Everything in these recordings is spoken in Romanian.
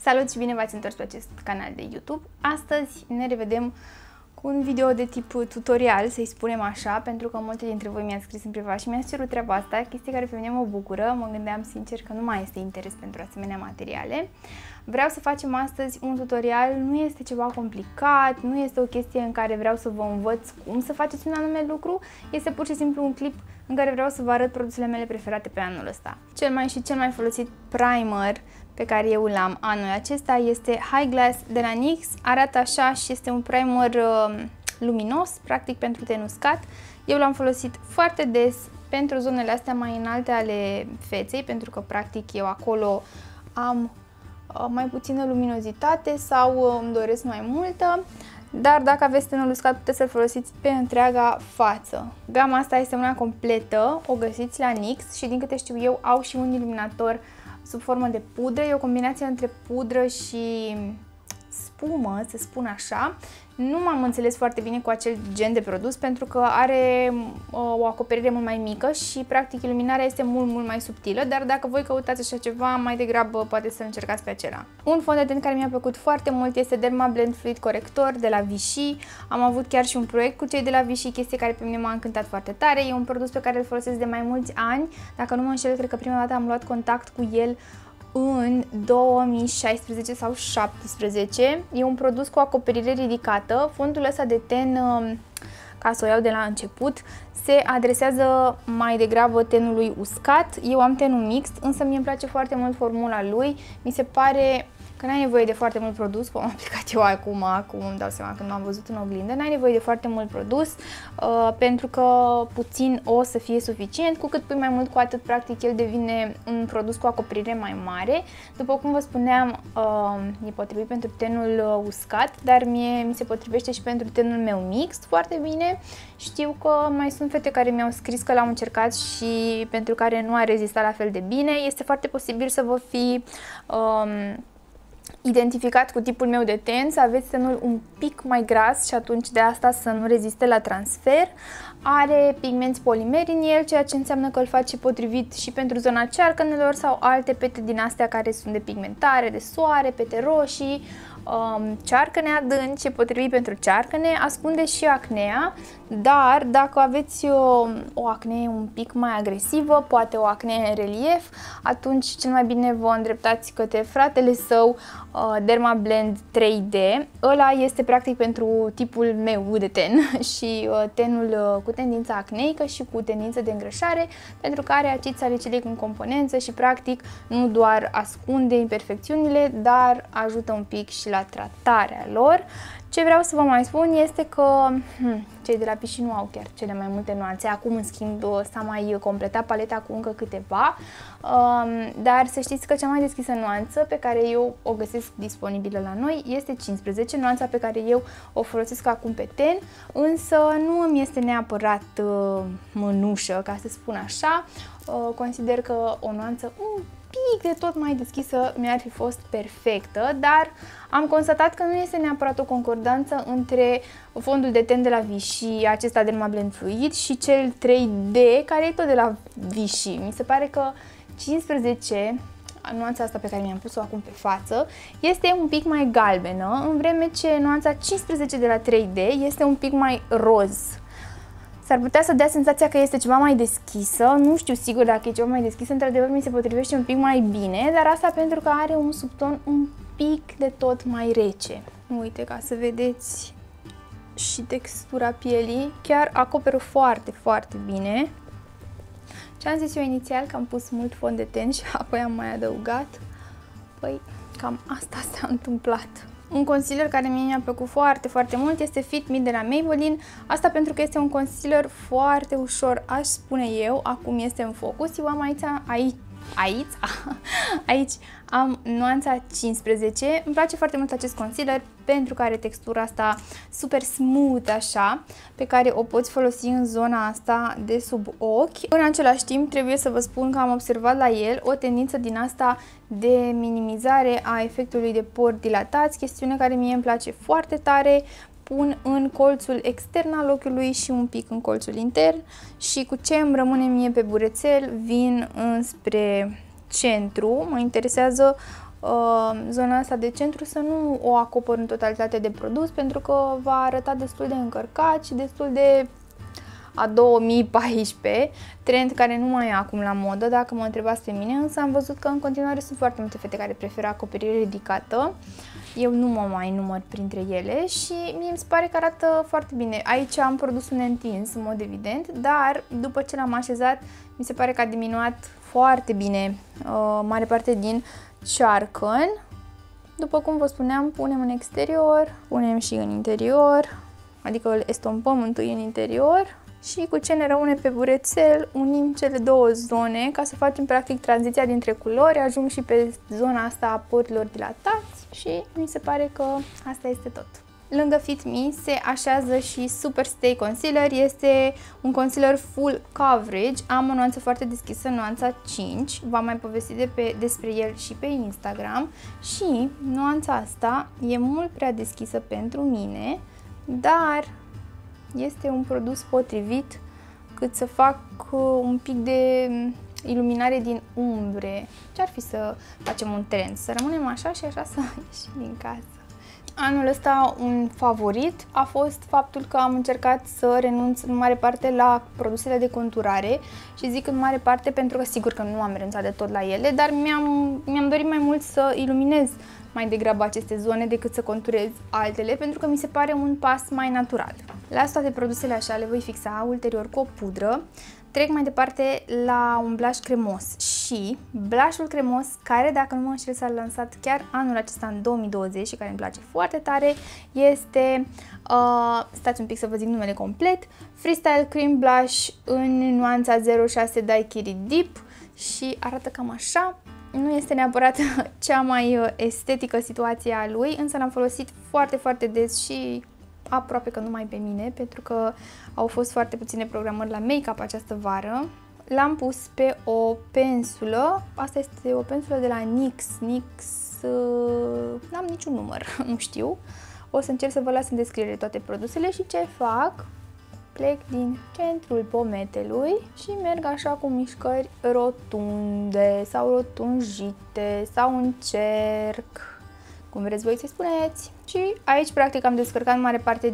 Salut și bine v-ați întors pe acest canal de YouTube. Astăzi ne revedem cu un video de tip tutorial, să-i spunem așa, pentru că multe dintre voi mi-ați scris în privat și mi-ați cerut treaba asta, chestie care pe mine mă bucură. Mă gândeam sincer că nu mai este interes pentru asemenea materiale. Vreau să facem astăzi un tutorial, nu este ceva complicat, nu este o chestie în care vreau să vă învăț cum să faceți un anume lucru, este pur și simplu un clip în care vreau să vă arăt produsele mele preferate pe anul ăsta. Cel mai folosit primer pe care eu l-am anul acesta este High Glass de la NYX. Arată așa și este un primer luminos, practic pentru ten uscat. Eu l-am folosit foarte des pentru zonele astea mai înalte ale feței, pentru că practic eu acolo am mai puțină luminozitate sau îmi doresc mai multă. Dar dacă aveți tenul uscat, puteți să-l folosiți pe întreaga față. Gama asta este una completă, o găsiți la NYX și din câte știu eu au și un iluminator sub formă de pudră. E o combinație între pudră și spumă, să spun așa. Nu m-am înțeles foarte bine cu acel gen de produs pentru că are o acoperire mult mai mică și practic iluminarea este mult mai subtilă, dar dacă voi căutați așa ceva, mai degrabă poate să încercați pe acela. Un fond de ten care mi-a plăcut foarte mult este Derma Blend Fluid Corrector de la Vichy. Am avut chiar și un proiect cu cei de la Vichy, chestie care pe mine m-a încântat foarte tare. E un produs pe care îl folosesc de mai mulți ani. Dacă nu mă înșel, cred că prima dată am luat contact cu el în 2016 sau 2017. E un produs cu acoperire ridicată. Fondul ăsta de ten, ca să o iau de la început, se adresează mai degrabă tenului uscat. Eu am tenul mixt, însă mie îmi place foarte mult formula lui. Mi se pare că n-ai nevoie de foarte mult produs, cum am aplicat eu acum îmi dau seama când m-am văzut în oglindă, n-ai nevoie de foarte mult produs, pentru că puțin o să fie suficient, cu cât pui mai mult, cu atât practic el devine un produs cu acoperire mai mare. După cum vă spuneam, e potrivit pentru tenul uscat, dar mi se potrivește și pentru tenul meu mixt foarte bine. Știu că mai sunt fete care mi-au scris că l-au încercat și pentru care nu a rezistat la fel de bine. Este foarte posibil să vă fi identificat cu tipul meu de ten, să aveți tenul un pic mai gras și atunci de asta să nu reziste la transfer. Are pigmenți polimeri în el, ceea ce înseamnă că îl face potrivit și pentru zona cearcănelor sau alte pete din astea care sunt de pigmentare, de soare, pete roșii, cearcăne adânci, e potrivit pentru cearcăne, ascunde și acnea, dar dacă aveți o acne un pic mai agresivă, poate o acne în relief, atunci cel mai bine vă îndreptați către fratele său, Derma Blend 3D. Ăla este practic pentru tipul meu de ten și tenul cu tendința acneică și cu tendință de îngrășare, pentru că are acid salicilic în componență și practic nu doar ascunde imperfecțiunile, dar ajută un pic și la tratarea lor. Ce vreau să vă mai spun este că cei de la Vichy nu au chiar cele mai multe nuanțe. Acum, în schimb, s-a mai completat paleta cu încă câteva, dar să știți că cea mai deschisă nuanță pe care eu o găsesc disponibilă la noi este 15, nuanța pe care eu o folosesc acum pe ten, însă nu îmi este neapărat mânușă, ca să spun așa. Consider că o nuanță un pic de tot mai deschisă mi-ar fi fost perfectă, dar am constatat că nu este neapărat o concordanță între fondul de ten de la Vichy, acesta Derma Blend Fluid, și cel 3D, care e tot de la Vichy. Mi se pare că 15, nuanța asta pe care mi-am pus-o acum pe față, este un pic mai galbenă, în vreme ce nuanța 15 de la 3D este un pic mai roz. S-ar putea să dea senzația că este ceva mai deschisă, nu știu sigur dacă e ceva mai deschisă, într-adevăr mi se potrivește un pic mai bine, dar asta pentru că are un subton un pic de tot mai rece. Uite, ca să vedeți și textura pielii, chiar acoperă foarte bine. Ce am zis eu inițial, că am pus mult fond de ten și apoi am mai adăugat, păi cam asta s-a întâmplat. Un concealer care mie mi-a plăcut foarte mult este Fit Me de la Maybelline. Asta pentru că este un concealer foarte ușor, aș spune eu. Acum este în focus. Eu am aici am nuanța 15. Îmi place foarte mult acest concealer pentru că are textura asta super smooth așa, pe care o poți folosi în zona asta de sub ochi. În același timp trebuie să vă spun că am observat la el o tendință din asta de minimizare a efectului de pori dilatați, chestiune care mie îmi place foarte tare. Pun în colțul extern al ochiului și un pic în colțul intern și cu ce îmi rămâne mie pe burețel vin înspre centru. Mă interesează zona asta de centru să nu o acopăr în totalitate de produs, pentru că va arăta destul de încărcat și destul de a 2014, trend care nu mai e acum la modă, dacă mă întrebați pe mine, însă am văzut că în continuare sunt foarte multe fete care preferă acoperire ridicată. Eu nu mă mai număr printre ele și mie mi se pare că arată foarte bine. Aici am produsul neîntins, în mod evident, dar după ce l-am așezat, mi se pare că a diminuat foarte bine mare parte din cearcăn. După cum vă spuneam, punem în exterior, punem și în interior, adică îl estompăm întâi în interior și cu ce ne rămâne pe burețel unim cele două zone ca să facem practic tranziția dintre culori, ajung și pe zona asta a porilor dilatați și mi se pare că asta este tot. Lângă Fit Me se așează și Super Stay Concealer, este un concealer full coverage, am o nuanță foarte deschisă, nuanța 5, v-am mai povestit despre el și pe Instagram și nuanța asta e mult prea deschisă pentru mine, dar este un produs potrivit cât să fac un pic de iluminare din umbre. Ce-ar fi să facem un trend? Să rămânem așa și așa să ieșim din casă. Anul ăsta un favorit a fost faptul că am încercat să renunț în mare parte la produsele de conturare și zic în mare parte pentru că sigur că nu am renunțat de tot la ele, dar mi-am dorit mai mult să iluminez mai degrabă aceste zone decât să conturez altele, pentru că mi se pare un pas mai natural. Las toate produsele așa, le voi fixa ulterior cu o pudră. Trec mai departe la un blush cremos și blushul cremos, care dacă nu mă înșel s-a lansat chiar anul acesta în 2020 și care îmi place foarte tare, este, stați un pic să vă zic numele complet, Freestyle Cream Blush în nuanța 06 Daiquiri Deep și arată cam așa. Nu este neapărat cea mai estetică situație a lui, însă l-am folosit foarte, foarte des și aproape că numai pe mine, pentru că au fost foarte puține programări la make-up această vară. L-am pus pe o pensulă, asta este o pensulă de la NYX, n-am niciun număr, nu știu. O să încerc să vă las în descriere toate produsele și ce fac. Plec din centrul pometelui și merg așa cu mișcări rotunde sau rotunjite sau în cerc, cum vreți voi să spuneți. Și aici practic am descărcat mare parte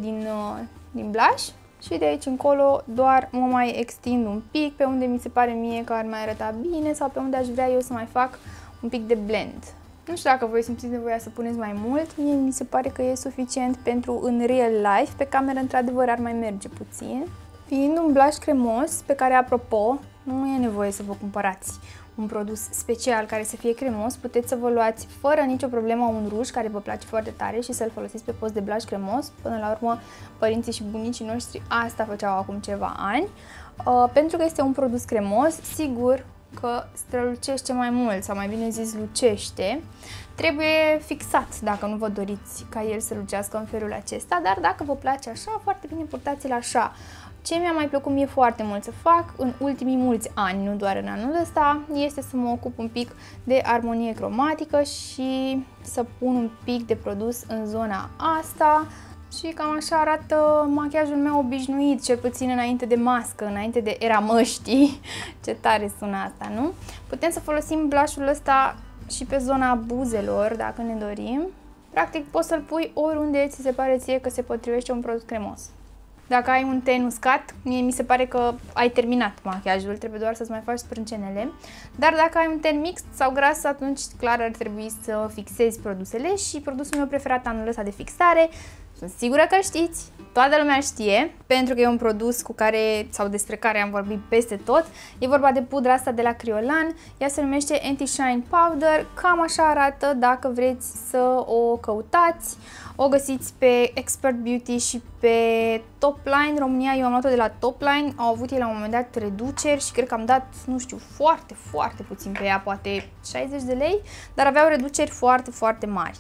din blush și de aici încolo doar mă mai extind un pic pe unde mi se pare mie că ar mai arăta bine sau pe unde aș vrea eu să mai fac un pic de blend. Nu știu dacă voi simțiți nevoia să puneți mai mult, mie mi se pare că e suficient pentru în real life, pe cameră într-adevăr ar mai merge puțin. Fiind un blush cremos, pe care apropo, nu e nevoie să vă cumpărați un produs special care să fie cremos, puteți să vă luați fără nicio problemă un ruj care vă place foarte tare și să-l folosiți pe post de blush cremos. Până la urmă, părinții și bunicii noștri asta făceau acum ceva ani. Pentru că este un produs cremos, sigur că strălucește mai mult, sau mai bine zis lucește. Trebuie fixat dacă nu vă doriți ca el să lucească în felul acesta, dar dacă vă place așa, foarte bine purtați-l așa. Ce mi-a mai plăcut mie foarte mult să fac în ultimii mulți ani, nu doar în anul ăsta, este să mă ocup un pic de armonie cromatică și să pun un pic de produs în zona asta. Și cam așa arată machiajul meu obișnuit, cel puțin înainte de mască, înainte de era măștii. Ce tare sună asta, nu? Putem să folosim blush-ul ăsta și pe zona buzelor, dacă ne dorim. Practic poți să-l pui oriunde ți se pare ție că se potrivește un produs cremos. Dacă ai un ten uscat, mie mi se pare că ai terminat machiajul, trebuie doar să-ți mai faci sprâncenele. Dar dacă ai un ten mixt sau gras, atunci clar ar trebui să fixezi produsele și produsul meu preferat anul ăsta de fixare, sunt sigură că știți, toată lumea știe, pentru că e un produs cu care, sau despre care am vorbit peste tot. E vorba de pudra asta de la Kryolan, ea se numește Anti-Shine Powder, cam așa arată dacă vreți să o căutați. O găsiți pe Expert Beauty și pe Topline România, eu am luat-o de la Topline, au avut ei la un moment dat reduceri și cred că am dat, nu știu, foarte, foarte puțin pe ea, poate 60 de lei, dar aveau reduceri foarte, foarte mari.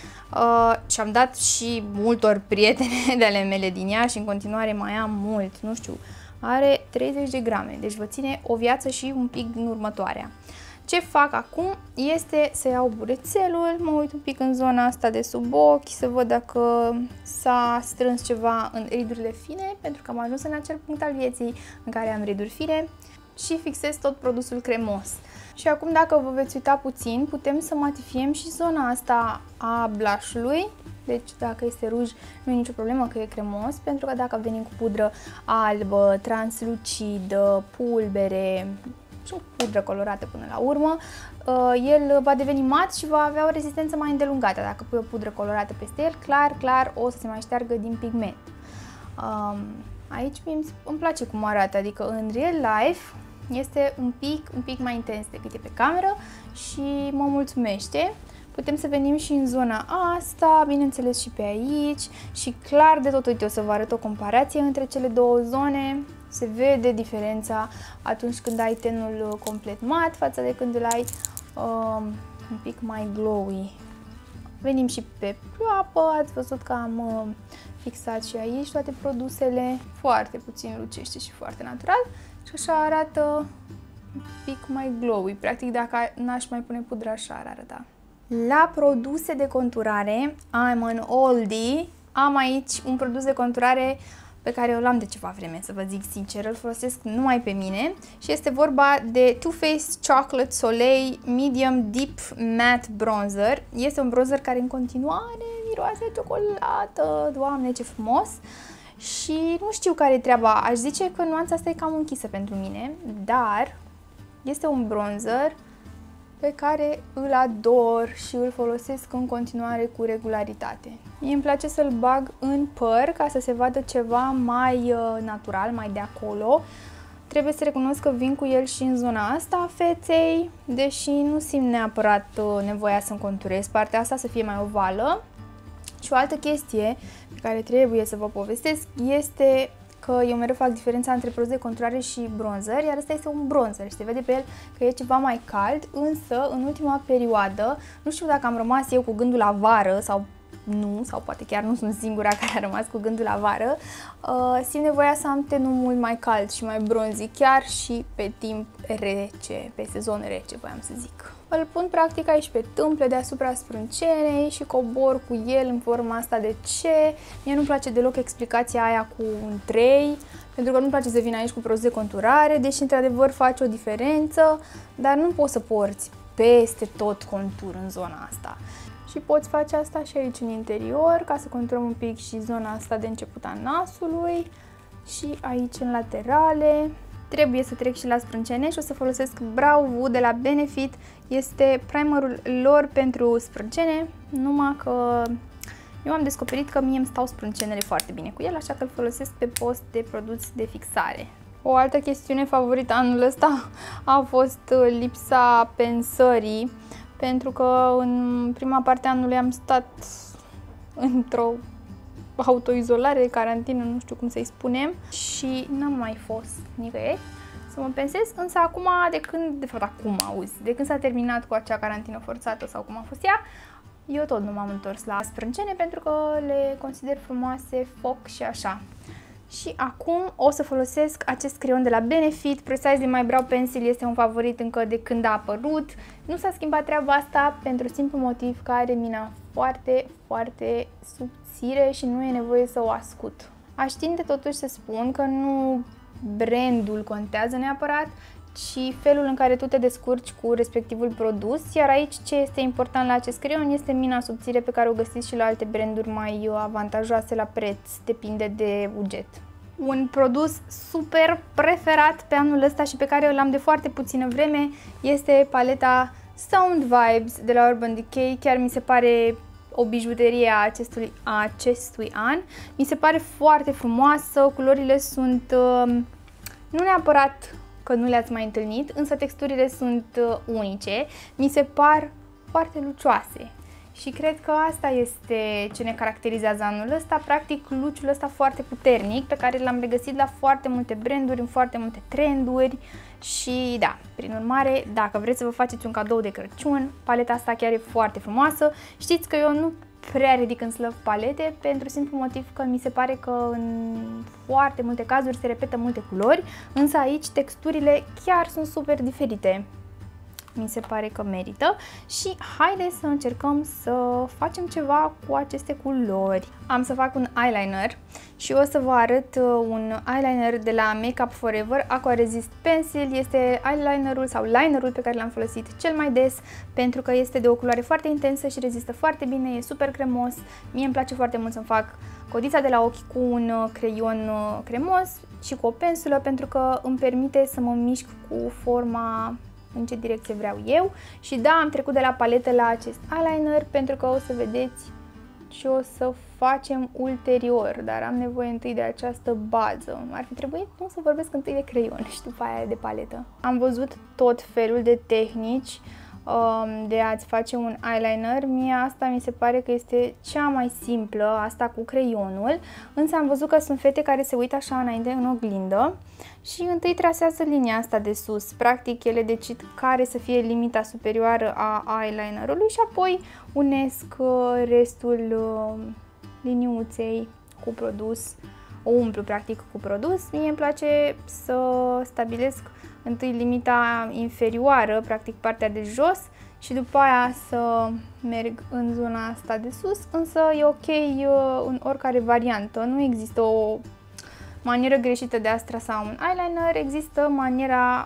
Și am dat și multor prietene de ale mele din ea și în continuare mai am mult, nu știu, are 30 de grame, deci vă ține o viață și un pic din următoarea. Ce fac acum este să iau burețelul, mă uit un pic în zona asta de sub ochi, să văd dacă s-a strâns ceva în ridurile fine, pentru că am ajuns în acel punct al vieții în care am riduri fine și fixez tot produsul cremos. Și acum, dacă vă veți uita puțin, putem să matifiem și zona asta a blush-ului. Deci dacă este ruj, nu e nicio problemă că e cremos, pentru că dacă venim cu pudră albă, translucidă, pulbere și pudră colorată până la urmă, el va deveni mat și va avea o rezistență mai îndelungată. Dacă pui o pudră colorată peste el, clar o să se mai șteargă din pigment. Aici îmi place cum arată, adică în real life este un pic mai intens decât e pe cameră și mă mulțumește. Putem să venim și în zona asta, bineînțeles și pe aici și clar de tot, uite, o să vă arăt o comparație între cele două zone. Se vede diferența atunci când ai tenul complet mat față de când îl ai un pic mai glowy. Venim și pe ploapă, ați văzut că am fixat și aici toate produsele, foarte puțin lucește și foarte natural și așa arată un pic mai glowy. Practic dacă n-aș mai pune pudră, așa ar arăta. La produse de conturare, I'm an oldie, am aici un produs de conturare pe care eu l-am de ceva vreme, să vă zic sincer, îl folosesc numai pe mine și este vorba de Too Faced Chocolate Soleil Medium Deep Matte Bronzer. Este un bronzer care în continuare miroase ciocolată, doamne ce frumos! Și nu știu care e treaba, aș zice că nuanța asta e cam închisă pentru mine, dar este un bronzer pe care îl ador și îl folosesc în continuare cu regularitate. Mie îmi place să-l bag în păr ca să se vadă ceva mai natural, mai de acolo. Trebuie să recunosc că vin cu el și în zona asta a feței, deși nu simt neapărat nevoia să-mi conturez partea asta, să fie mai ovală. Și o altă chestie pe care trebuie să vă povestesc este că eu mereu fac diferența între produs de conturare și bronzer, iar ăsta este un bronzer și se vede pe el că e ceva mai cald, însă în ultima perioadă, nu știu dacă am rămas eu cu gândul la vară sau nu, sau poate chiar nu sunt singura care a rămas cu gândul la vară, simt nevoia să am tenul mult mai cald și mai bronzy, chiar și pe timp rece, pe sezon rece, voiam să zic. Îl pun practic aici pe tâmple, deasupra sprâncenei și cobor cu el în forma asta de C. Mie nu-mi place deloc explicația aia cu un 3, pentru că nu-mi place să vin aici cu produs de conturare, deși într-adevăr face o diferență, dar nu poți să porți peste tot contur în zona asta. Și poți face asta și aici în interior, ca să conturăm un pic și zona asta de început a nasului și aici în laterale. Trebuie să trec și la sprâncene și o să folosesc Brow Wood de la Benefit. Este primerul lor pentru sprâncene, numai că eu am descoperit că mie îmi stau sprâncenele foarte bine cu el, așa că îl folosesc pe post de produs de fixare. O altă chestiune favorită anul ăsta a fost lipsa pensării, pentru că în prima parte a anului am stat într-o autoizolare, carantină, nu știu cum să-i spunem, și n-am mai fost nicăieri să mă pensez, însă acum, de când s-a terminat cu acea carantină forțată sau cum a fost ea, eu tot nu m-am întors la sprâncene pentru că le consider frumoase, foc și așa. Și acum o să folosesc acest creion de la Benefit, Precisely My Brow Pencil este un favorit încă de când a apărut. Nu s-a schimbat treaba asta pentru simplu motiv că are mina foarte, foarte subțire și nu e nevoie să o ascut. Aș tinde totuși să spun că nu brandul contează neapărat, ci felul în care tu te descurci cu respectivul produs, iar aici ce este important la acest creion este mina subțire pe care o găsiți și la alte branduri mai avantajoase la preț, depinde de buget. Un produs super preferat pe anul ăsta și pe care l-am de foarte puțină vreme este paleta Sound Vibes de la Urban Decay. Chiar mi se pare o bijuterie a acestui an. Mi se pare foarte frumoasă, culorile sunt nu neapărat că nu le-ați mai întâlnit, însă texturile sunt unice, mi se par foarte lucioase și cred că asta este ce ne caracterizează anul ăsta, practic luciul ăsta foarte puternic pe care l-am regăsit la foarte multe branduri, în foarte multe trenduri și da, prin urmare, dacă vreți să vă faceți un cadou de Crăciun, paleta asta chiar e foarte frumoasă. Știți că eu nu prea ridic în slăv palete pentru simplu motiv că mi se pare că în foarte multe cazuri se repetă multe culori, însă aici texturile chiar sunt super diferite. mi se pare că merită și haideți să încercăm să facem ceva cu aceste culori. Am să fac un eyeliner și o să vă arăt un eyeliner de la Make Up For Ever Aqua Resist Pencil. Este eyelinerul sau linerul pe care l-am folosit cel mai des pentru că este de o culoare foarte intensă și rezistă foarte bine, e super cremos. Mie îmi place foarte mult să-mi fac codița de la ochi cu un creion cremos și cu o pensulă pentru că îmi permite să mă mișc cu forma în ce direcție vreau eu. Și da, am trecut de la paletă la acest eyeliner pentru că o să vedeți ce o să facem ulterior, dar am nevoie întâi de această bază. Ar fi trebuit nu să vorbesc întâi de creion și după aia de paletă. Am văzut tot felul de tehnici de a-ți face un eyeliner. Mie asta mi se pare că este cea mai simplă, asta cu creionul, însă am văzut că sunt fete care se uită așa înainte în oglindă și întâi trasează linia asta de sus. Practic ele decid care să fie limita superioară a eyelinerului și apoi unesc restul liniuței cu produs, o umplu practic cu produs. Mie îmi place să stabilesc întâi limita inferioară, practic partea de jos, și după aia să merg în zona asta de sus, însă e ok în oricare variantă. Nu există o manieră greșită de a-ți trasa un eyeliner, există maniera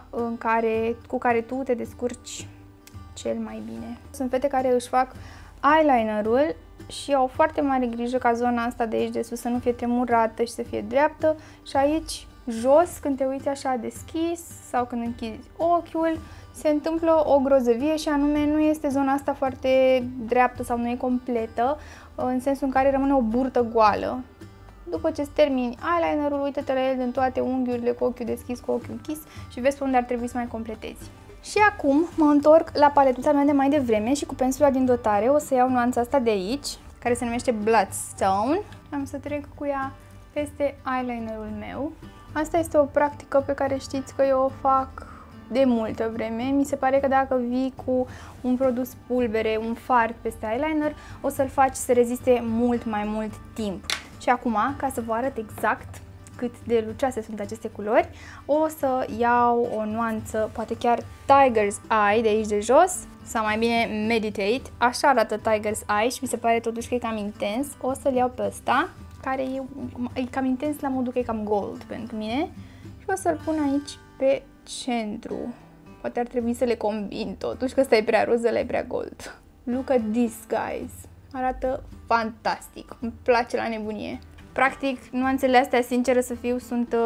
cu care tu te descurci cel mai bine. Sunt fete care își fac eyelinerul și au foarte mare grijă ca zona asta de aici de sus să nu fie tremurată și să fie dreaptă și aici jos, când te uiți așa deschis sau când închizi ochiul, se întâmplă o grozăvie și anume nu este zona asta foarte dreaptă sau nu e completă, în sensul în care rămâne o burtă goală. După ce îți termini eyelinerul, uită-te la el din toate unghiurile, cu ochiul deschis, cu ochiul închis și vezi pe unde ar trebui să mai completezi. Și acum mă întorc la paletuța mea de mai devreme și cu pensula din dotare o să iau nuanța asta de aici, care se numește Bloodstone. Am să trec cu ea peste eyelinerul meu. Asta este o practică pe care știți că eu o fac de multă vreme. Mi se pare că dacă vii cu un produs pulbere, un fard peste eyeliner, o să-l faci să reziste mult mai mult timp. Și acum, ca să vă arăt exact cât de lucioase sunt aceste culori, o să iau o nuanță, poate chiar Tiger's Eye de aici de jos, sau mai bine Meditate. Așa arată Tiger's Eye și mi se pare totuși că e cam intens. O să-l iau pe ăsta, care e cam intens la modul că e cam gold pentru mine, și o să-l pun aici pe centru. Poate ar trebui să le combin totuși, că ăsta e prea roz, ăla e prea gold. Look at this, guys! Arată fantastic, îmi place la nebunie. Practic, nuanțele astea, sinceră să fiu, sunt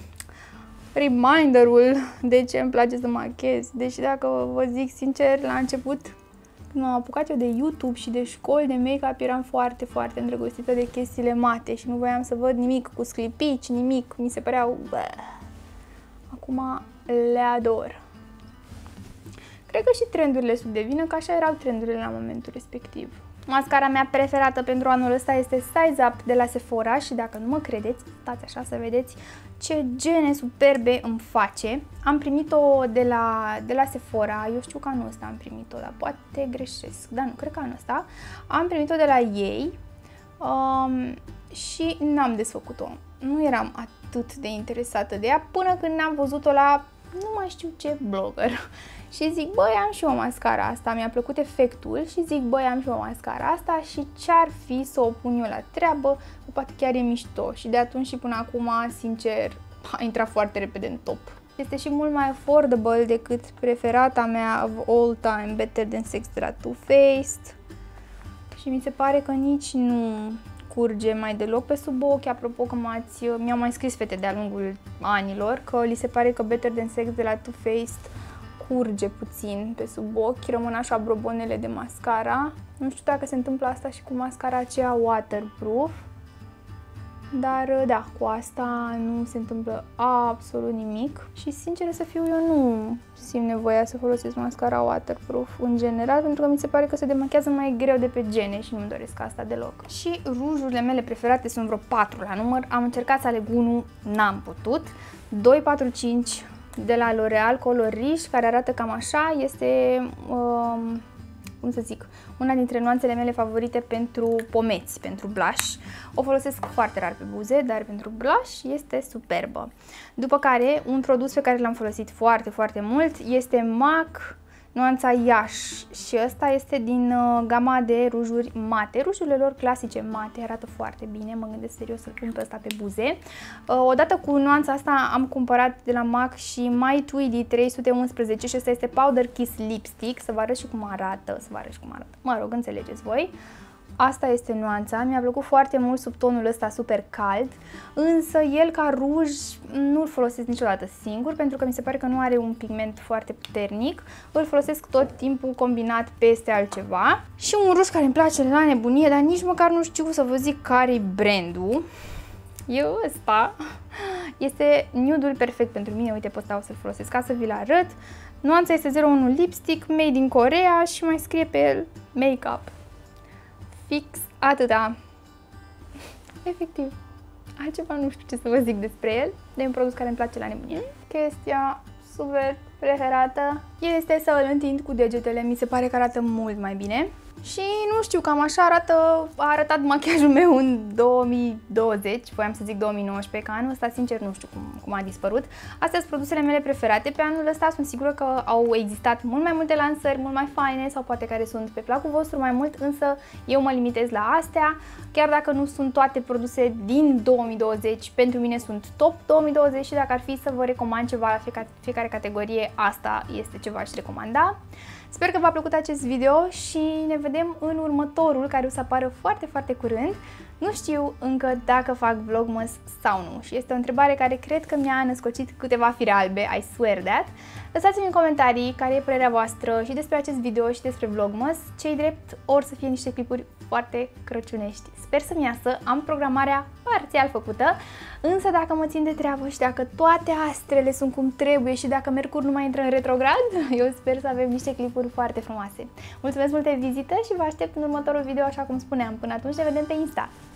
reminderul de ce îmi place să machez. Deci dacă vă zic sincer, la început, când m-am apucat eu de YouTube și de școli de make-up, eram foarte, foarte îndrăgostită de chestiile mate și nu voiam să văd nimic cu sclipici, nimic, mi se păreau... Acum le ador. Cred că și trendurile subdevină, că așa erau trendurile la momentul respectiv. Mascara mea preferată pentru anul ăsta este Size Up de la Sephora și dacă nu mă credeți, stați așa să vedeți ce gene superbe îmi face. Am primit-o de la Sephora, eu știu că anul ăsta am primit-o, dar poate greșesc, dar nu, cred că anul ăsta. Am primit-o de la ei și n-am desfăcut-o. Nu eram atât de interesată de ea până când n-am văzut-o la nu mai știu ce blogger. Și zic, băi, am și o mascara asta, mi-a plăcut efectul și zic, băi, am și o mascara asta și ce-ar fi să o pun eu la treabă, că poate chiar e mișto. Și de atunci și până acum, sincer, a intrat foarte repede în top. Este și mult mai affordable decât preferata mea of all time, Better Than Sex de la Too Faced. Și mi se pare că nici nu curge mai deloc pe sub ochi. Apropo că mi-au mai scris fete de-a lungul anilor că li se pare că Better Than Sex de la Too Faced curge puțin pe sub ochi, rămân așa brobonele de mascara. Nu știu dacă se întâmplă asta și cu mascara aceea waterproof, dar da, cu asta nu se întâmplă absolut nimic și sincer să fiu, eu nu simt nevoia să folosesc mascara waterproof în general, pentru că mi se pare că se demachează mai greu de pe gene și nu-mi doresc asta deloc. Și rujurile mele preferate sunt vreo 4 la număr, am încercat să aleg unul, n-am putut. 245 de la L'Oreal Color Riche, care arată cam așa, este, cum să zic, una dintre nuanțele mele favorite pentru pomeți, pentru blush. O folosesc foarte rar pe buze, dar pentru blush este superbă. După care, un produs pe care l-am folosit foarte, foarte mult este MAC nuanța Iași și ăsta este din gama de rujuri mate. Rujurile lor clasice mate arată foarte bine, mă gândesc serios să-l pun pe ăsta pe buze. Odată cu nuanța asta am cumpărat de la MAC și My Tweedy 311 și ăsta este Powder Kiss Lipstick, să vă arăt și cum arată, mă rog, înțelegeți voi. Asta este nuanța, mi-a plăcut foarte mult subtonul ăsta super cald, însă el ca ruj nu-l folosesc niciodată singur pentru că mi se pare că nu are un pigment foarte puternic, îl folosesc tot timpul combinat peste altceva. Și un ruj care îmi place la nebunie, dar nici măcar nu știu să vă zic care-i brandul. E ăsta, este nude-ul perfect pentru mine, uite pe ăsta o să-l folosesc ca să vi-l arăt. Nuanța este 01 Lipstick, made in Corea și mai scrie pe el Makeup. Fix atâta. Efectiv. Altceva nu știu ce să vă zic despre el. De un produs care îmi place la nebunie. Chestia super preferată este să îl întind cu degetele. Mi se pare că arată mult mai bine. Și nu știu, cam așa a arătat machiajul meu în 2020, voiam să zic 2019, că anul ăsta sincer nu știu cum a dispărut. Astea sunt produsele mele preferate, pe anul ăsta sunt sigură că au existat mult mai multe lansări, mult mai faine sau poate care sunt pe placul vostru mai mult, însă eu mă limitez la astea, chiar dacă nu sunt toate produse din 2020, pentru mine sunt top 2020 și dacă ar fi să vă recomand ceva la fiecare categorie, asta este ce v-aș recomanda. Sper că v-a plăcut acest video și ne vedem în următorul, care o să apară foarte, foarte curând. Nu știu încă dacă fac vlogmas sau nu și este o întrebare care cred că mi-a născocit câteva fire albe, I swear that. Lăsați-mi în comentarii care e părerea voastră și despre acest video și despre vlogmas. Ce-i drept, or să fie niște clipuri foarte crăciunești. Sper să-mi iasă, am programarea parțial făcută, însă dacă mă țin de treabă și dacă toate astrele sunt cum trebuie și dacă Mercur nu mai intră în retrograd, eu sper să avem niște clipuri foarte frumoase. Mulțumesc mult de vizită și vă aștept în următorul video, așa cum spuneam. Până atunci ne vedem pe Insta.